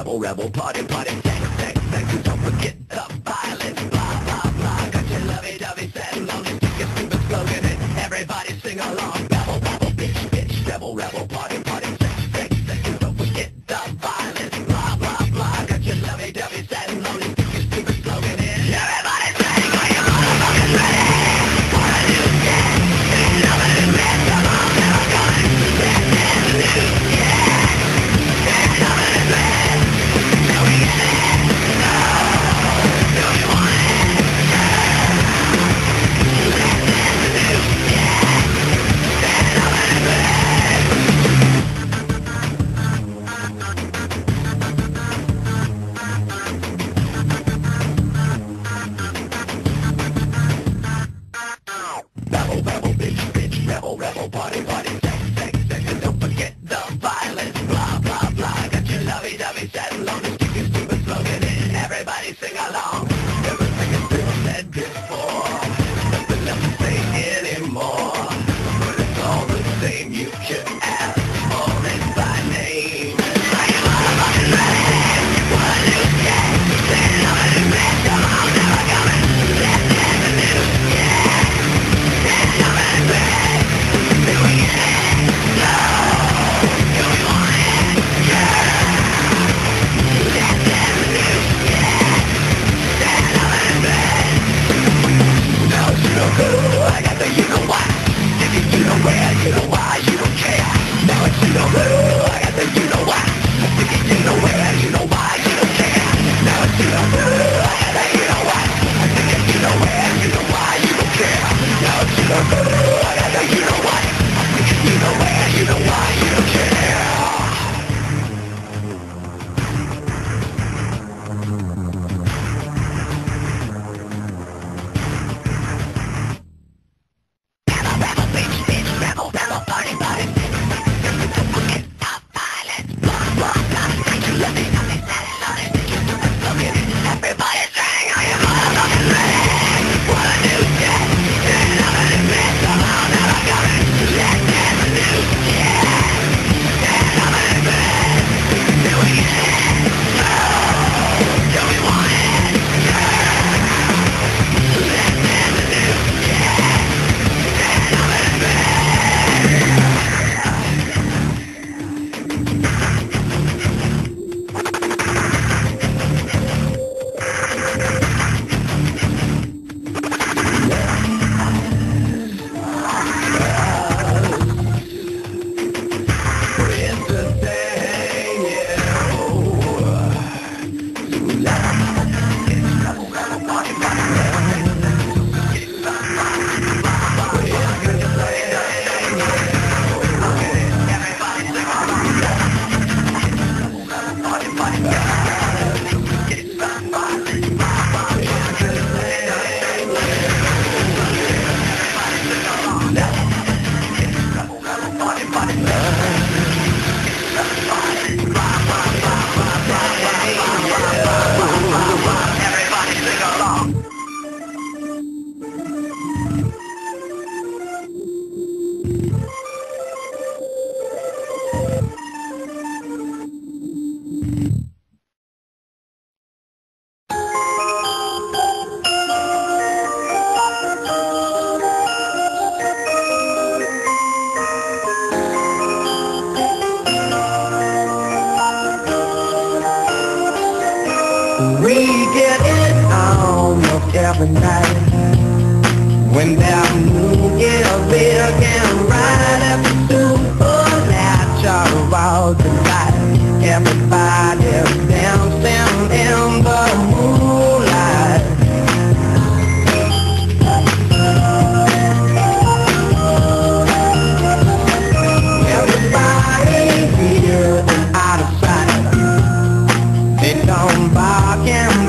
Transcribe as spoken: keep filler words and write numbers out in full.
rebel, rebel, party, party, sex, sex, sex, and don't forget the violence, blah, blah, blah. Got your lovey-dovey set lonely, stick a stupid slogan and everybody sing along. Rebel, rebel, bitch, bitch, rebel, rebel, party, party, sex, sex, sex, and don't forget the violence, blah, blah, blah. Got your lovey-dovey set lonely, stick a stupid slogan and everybody sing, are you motherfuckers ready? For a new day, there's nothing to miss, come on, never going to let this new day. There's nothing to miss, till we get it, no, do we want it, let this new day. There's nothing to miss. Rebel, rebel, bitch, bitch, rebel, rebel, party, party, sex, sex, sex, and don't forget the violence, blah, blah, blah. Got your lovey-dovey set alone, the stick is stupid slogan and everybody sing along. Everything has been said before, nothing left to say anymore. But it's all the same, you can ask for it by name. Are you motherfucking ready? What a new day, there's nothing to miss, come on, never coming, let this new day. There's nothing to miss, do we get it? No, do we want it? Yeah. Let this new day. There's nothing to miss. No, you know who, I got the you know what. If you, you know where, you know why, you don't care. Now it's you know who, I got the you know what. If you, you know where, you know why, you don't care. Now it's you know who, I got the you know what. I think if you know where, you know why, you don't care. Now it's you know who, I got the you know what. I think if you know where, you know why, you don't care. Rebel, rebel, bitch, bitch, rebel, rebel, party, party, sex, sex, sex, and don't forget the violence, blah, blah, blah. Got your lovey-dovey set alone, stick your stupid slogan and everybody sing, are you motherfucking ready? What a new day, there's nothing to miss, come on, never coming, let this new day. There's nothing to miss, do we get it? No, do we want it? Yeah. Let this new day. There's nothing to miss. We get it almost every night. When that moon gets big and right after supernatural all the night. Everybody's dancing in the moonlight. Everybody here is out of sight. They don't bark and